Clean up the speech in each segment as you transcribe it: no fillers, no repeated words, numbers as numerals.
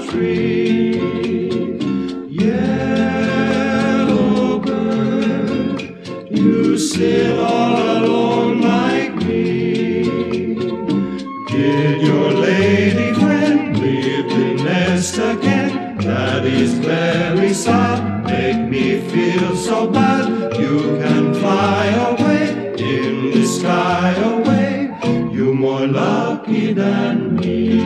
tree. Yellowbird, you sit all alone like me. Did your lady friend leave the nest again? That is very sad, make me feel so bad. You can fly away in the sky away, you're more lucky than me.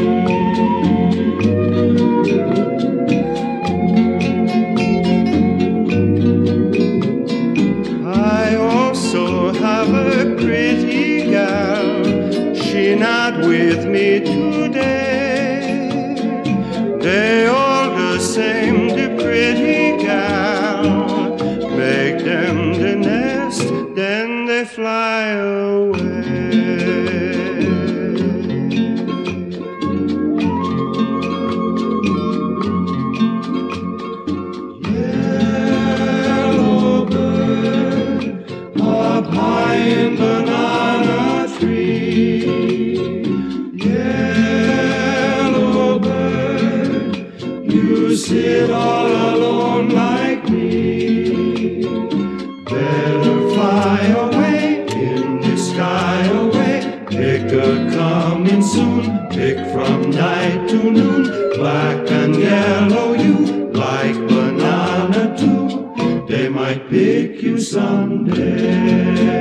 I also have a pretty gal, she not with me today. They all the same, the pretty gal, make them the nest, then they fly away. Yellowbird, up high in banana tree. Yellowbird, you sit all alone like me. Better fly away in the sky away. Pick a coming soon, pick from night to noon. Black and yellow you, like banana too. They might pick you someday.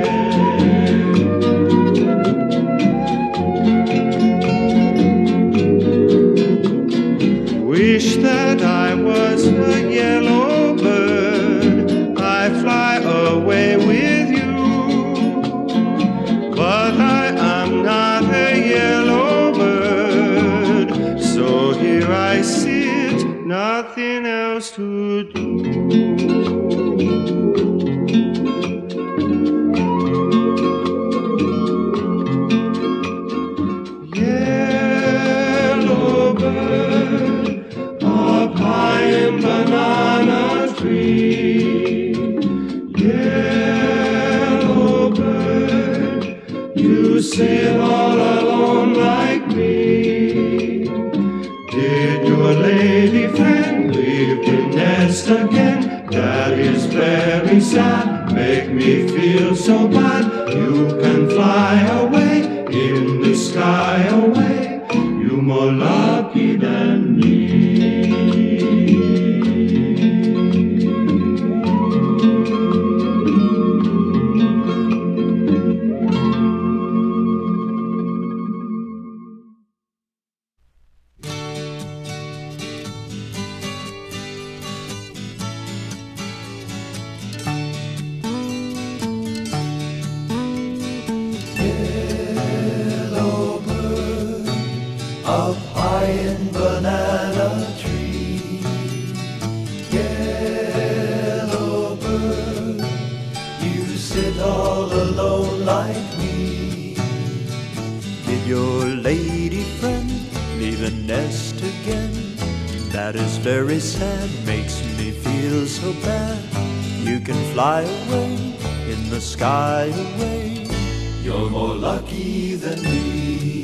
Wish that I was a yellow bird, I fly away with you. But I am not a yellow bird, so here I sit, nothing else to do. Banana tree. Yellowbird, you sit all alone like me. Did your lady friend leave the nest again? That is very sad, make me feel so bad. You can fly away in the sky away, you're more lucky than me. Up high in banana tree. Yellowbird, you sit all alone like me. Did your lady friend leave a nest again? That is very sad, makes me feel so bad. You can fly away in the sky away, you're more lucky than me.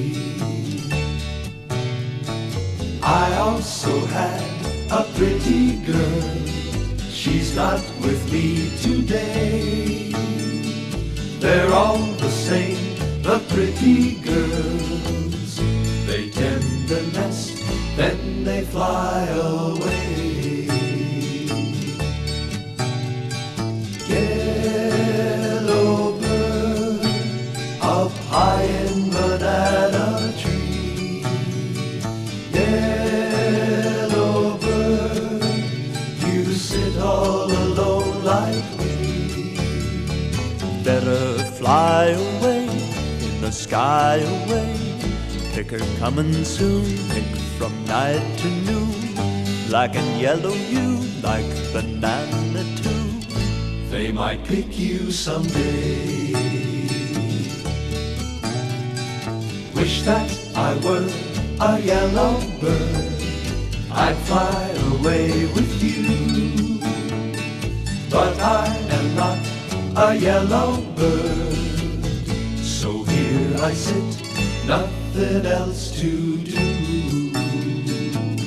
I also had a pretty girl, she's not with me today. They're all the same, the pretty girls. They tend the nest, then they fly away. Yellowbird, up high in banana tree. Yellowbird, you sit all alone like me. Better fly away in the sky away. Pick her coming soon, pick from night to noon. Black and yellow you, like banana too. They might pick you someday. Wish that I were a yellow bird, I'd fly away with you. But I am not a yellow bird, so here I sit, nothing else to do.